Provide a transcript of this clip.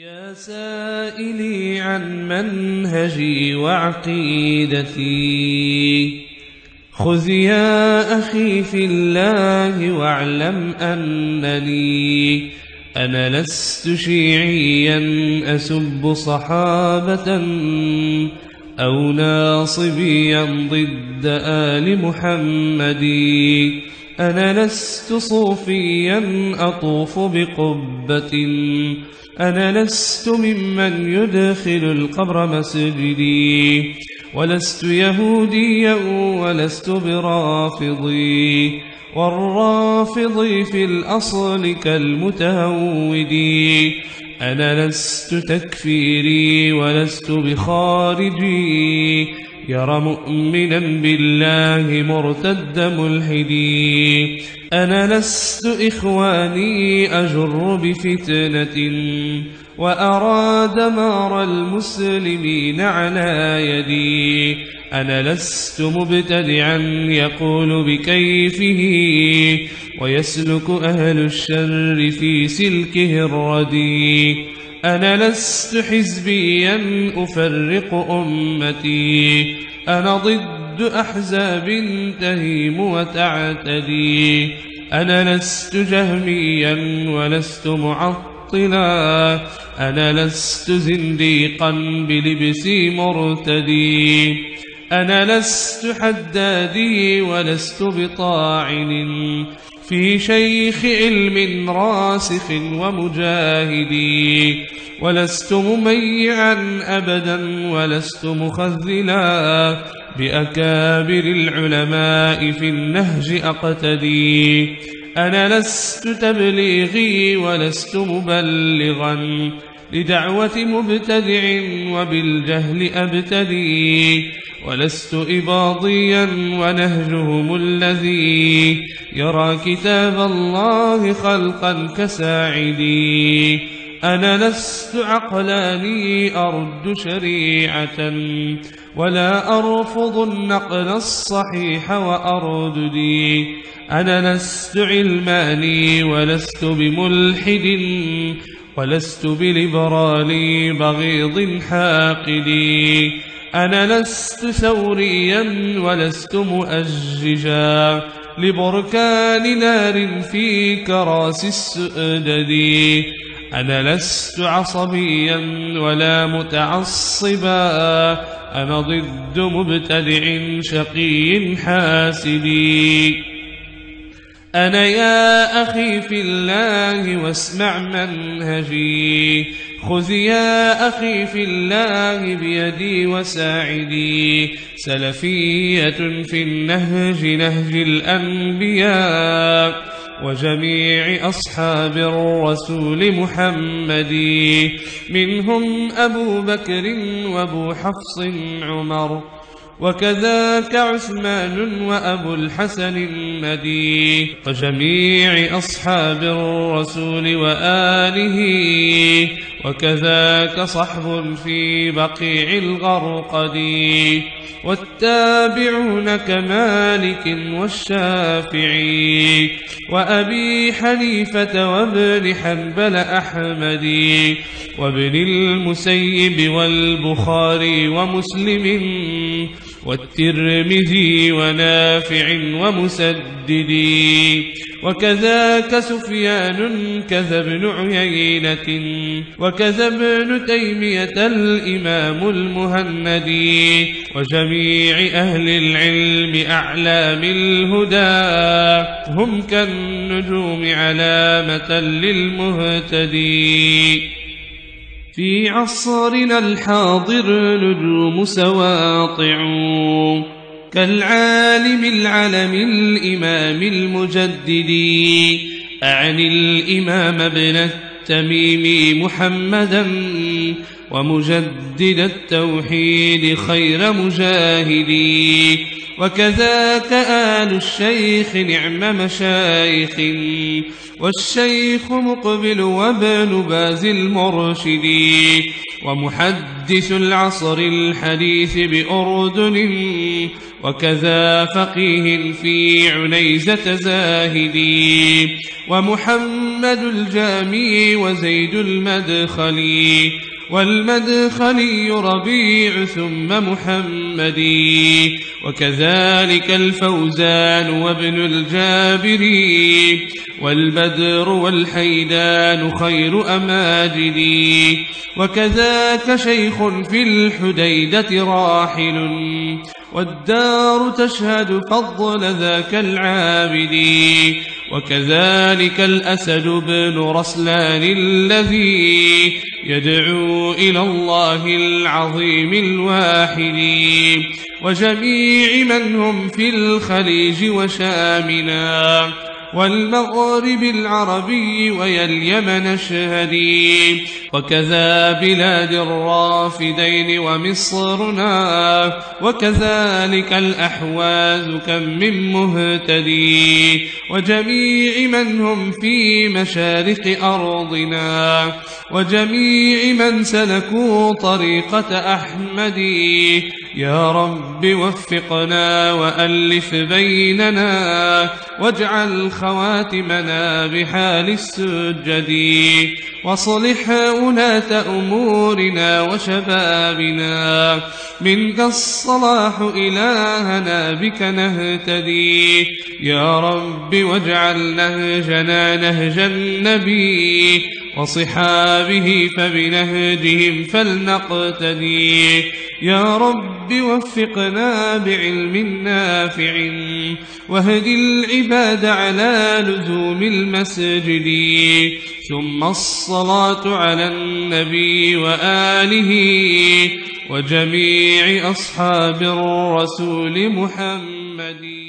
يا سائلي عن منهجي وعقيدتي، خذ يا أخي في الله واعلم أنني أنا لست شيعيا أسب صحابة أو ناصبيا ضد آل محمد. أنا لست صوفيا أطوف بقبة، أنا لست ممن يدخل القبر مسجدي، ولست يهوديا ولست برافضي، والرافضي في الأصل كالمتهودي. أنا لست تكفيري ولست بخارجي، يرى مؤمنا بالله مرتد ملحدي. أنا لست إخواني أجر بفتنة، وأرى دمار المسلمين على يدي. أنا لست مبتدعا يقول بكيفه، ويسلك أهل الشر في سلكه الردي. أنا لست حزبيا أفرق أمتي، أنا ضد أحزاب تهيم وتعتدي. أنا لست جهميا ولست معطلا، أنا لست زنديقا بلبسي مرتدي. أنا لست حدادي ولست بطاعن في شيخ علم راسخ ومجاهدي، ولست مميعا أبدا ولست مخذلا، بأكابر العلماء في النهج أقتدي. أنا لست تبليغي ولست مبلغا لدعوة مبتدع وبالجهل أبتدي، ولست إباضيا ونهجهم الذي يرى كتاب الله خلقا كساعدي. أنا لست عقلاني أرد شريعة، ولا أرفض النقل الصحيح وأرددي. أنا لست علماني ولست بملحد، ولست بليبرالي بغيض حاقدي. أنا لست ثوريا ولست مؤججا لبركان نار في كراس السؤدد. أنا لست عصبيا ولا متعصبا، أنا ضد مبتدع شقي حاسدي. أنا يا أخي في الله واسمع منهجي، خذ يا أخي في الله بيدي وساعدي. سلفية في النهج نهج الأنبياء وجميع أصحاب الرسول محمد، منهم أبو بكر وأبو حفص عمر، وكذاك عثمان وأبو الحسن الندي، وجميع أصحاب الرسول وآله، وكذاك صحب في بقيع الغرقد، والتابعون كمالك والشافعي وأبي حنيفة وابن حنبل أحمد، وابن المسيب والبخاري ومسلم والترمذي ونافع ومسدد، وكذاك سفيان كذا ابن عيينة، وكذا ابن تيمية الإمام المهندي، وجميع أهل العلم أعلام الهدى، هم كالنجوم علامة للمهتدي. في عصرنا الحاضر نجوم سواطع كالعالم العلم الإمام المجدد، أعني الإمام ابن التميم محمدا، ومجدد التوحيد خير مجاهدي. وكذاك آل الشيخ نعم مشايخ، والشيخ مقبل وابن باز المرشد، ومحدث العصر الحديث بأردن، وكذا فقيه في عنيزة زاهدي، ومحمد الجامي وزيد المدخلي، والمدخلي ربيع ثم محمدي، وكذلك الفوزان وابن الجابري، والبدر والحيدان خير أماجدي، وكذاك شيخ في الحديدة راحل، والدار تشهد فضل ذاك العابد، وكذلك الأسد بن رسلان الذي يدعو إلى الله العظيم الواحد، وجميع من هم في الخليج وشامنا والمغرب العربي ويليمن اشهدي، وكذا بلاد الرافدين ومصرنا، وكذلك الأحواز كم من مهتدي، وجميع من هم في مشارق أرضنا، وجميع من سلكوا طريقة أحمد. يا رب وفقنا وألف بيننا، واجعل خواتمنا بحال السجد، واصلح ولاة أمورنا وشبابنا، منك الصلاح إلهنا بك نهتدي. يا رب واجعل نهجنا نهج النبي وصحابه فبنهجهم فلنقتدي. يا رب وفقنا بعلم نافع، واهد العباد على لزوم المسجد، ثم الصلاة على النبي وآله وجميع أصحاب الرسول محمد.